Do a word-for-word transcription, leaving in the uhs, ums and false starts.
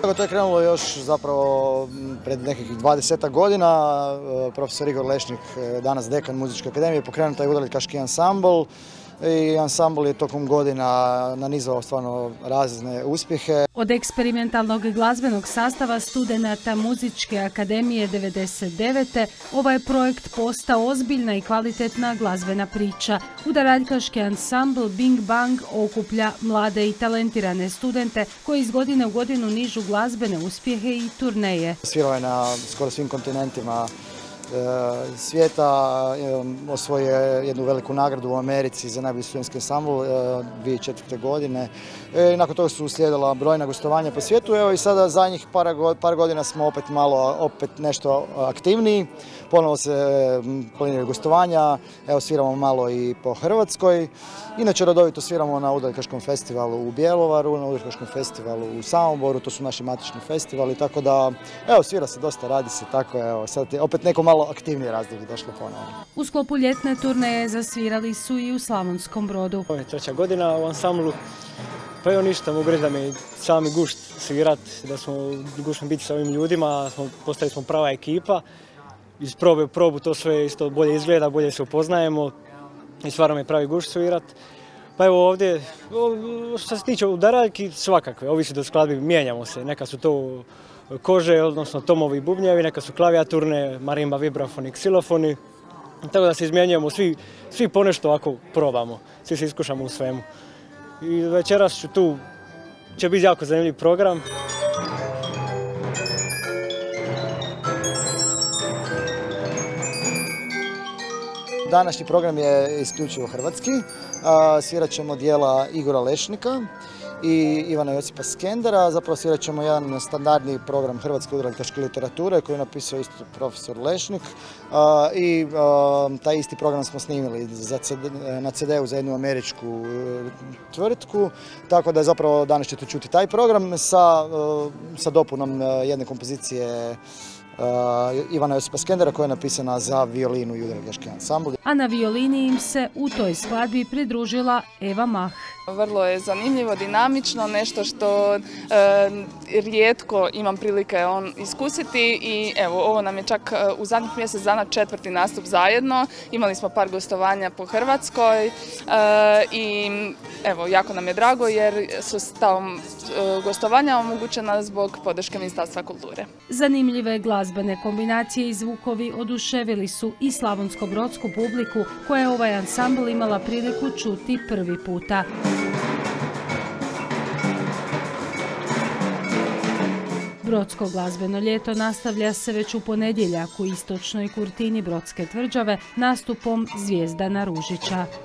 To je krenulo još zapravo pred nekih dvadesetak godina. Profesor Igor Lešnik, danas dekan Muzičke akademije, pokrenuo taj udaljeljkaški ansambl. I ansambl je tokom godina nanizao stvarno razne uspjehe. Od eksperimentalnog glazbenog sastava studenata Muzičke akademije devedeset devete ovaj projekt postao ozbiljna i kvalitetna glazbena priča. Udaljeljkaški ansambl Bing Bang okuplja mlade i talentirane studente koji iz godine u godinu nižu glazbene uspjehe i turneje. Svirao je na skoro svim kontinentima svijeta, osvojio je jednu veliku nagradu u Americi za najbolji studentski ansambl dvije tisuće četvrte. godine. I nakon toga su uslijedila brojna gostovanja po svijetu. Evo i sada zadnjih par godina smo opet malo, opet nešto aktivniji. Ponovo se planiraju gostovanja, evo sviramo malo i po Hrvatskoj. Inače redovito sviramo na udaljeljkaškom festivalu u Bjelovaru, na udaljeljkaškom festivalu u Samoboru, to su naši matični festivali, tako da evo svira se dosta, radi se, tako evo sad je opet neko malo aktivnije razdoblje došlo ponovo. U sklopu ljetne turneje zasvirali su i u Slavonskom Brodu. Ovo je treća godina u ansamblu, pa evo ništa, mogu reći da mi sami gušt svirat, da smo gušno biti s ovim ljudima, smo, postali smo prava ekipa. Iz probe u probu to sve isto bolje izgleda, bolje se upoznajemo i stvarno mi je pravi gušt svirat. Pa evo ovdje, što se tiče udaraljki, svakakve, ovisi do skladbi, mijenjamo se, neka su to kože, odnosno tomovi i bubnjevi, neka su klavijaturne, marimba, vibrafoni, ksilofoni, tako da se izmjenjujemo, svi, svi ponešto ako probamo, svi se iskušamo u svemu. I večeras ću tu, će biti jako zanimljiv program. Današnji program je isključivo hrvatski. Svirat ćemo dijela Igora Lešnika i Ivana Josipa Skendera. Zapravo svirat ćemo jedan standardni program hrvatske udaljeljkaške literature koji je napisao isto profesor Lešnik. I taj isti program smo snimili na ce de u za jednu američku tvrtku. Tako da je zapravo danas ćete čuti taj program sa, sa dopunom jedne kompozicije Ivana Josipa Skendera koja je napisana za violinu i udaljeljkaški ansambl. A na violini im se u toj skladbi pridružila Eva Mah. Vrlo je zanimljivo, dinamično, nešto što e, rijetko imam prilike on iskusiti i evo ovo nam je čak u zadnjih mjesec dana četvrti nastup zajedno. Imali smo par gostovanja po Hrvatskoj e, i evo jako nam je drago jer su ta e, gostovanja omogućena zbog podrške Ministarstva kulture. Zanimljive glazbene kombinacije i zvukovi oduševili su i slavonsko-brodsku publiku koja je ovaj ansambl imala priliku čuti prvi puta. Brodsko glazbeno ljeto nastavlja se već u ponedjeljak u istočnoj Kurtini Brodske tvrđave nastupom Zvijezdana Ružića.